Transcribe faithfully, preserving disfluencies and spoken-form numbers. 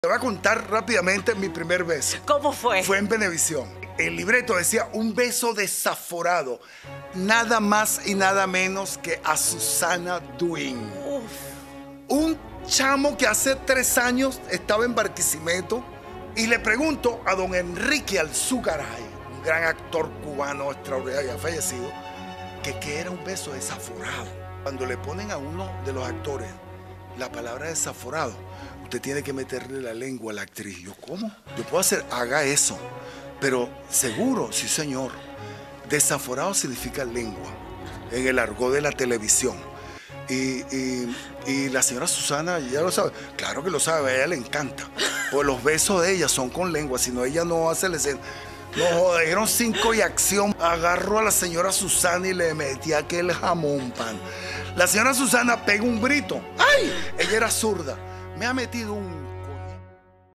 Te voy a contar rápidamente mi primer beso. ¿Cómo fue? Fue en Venevisión. El libreto decía un beso desaforado. Nada más y nada menos que a Susana Duin. Uf. Un chamo que hace tres años estaba en Barquisimeto y le pregunto a don Enrique Alzugaray, un gran actor cubano extraordinario ya fallecido, que qué era un beso desaforado. Cuando le ponen a uno de los actores la palabra desaforado, usted tiene que meterle la lengua a la actriz. Yo, ¿cómo? Yo puedo hacer, haga eso. Pero seguro, sí señor. Desaforado significa lengua, en el argot de la televisión. Y, y, y la señora Susana ya lo sabe. Claro que lo sabe, a ella le encanta. Pues los besos de ella son con lengua, si no ella no hace la escena. No joder, cinco y acción. Agarró a la señora Susana y le metí aquel jamón pan. La señora Susana pega un grito. ¡Ay! Ella era zurda. Me ha metido un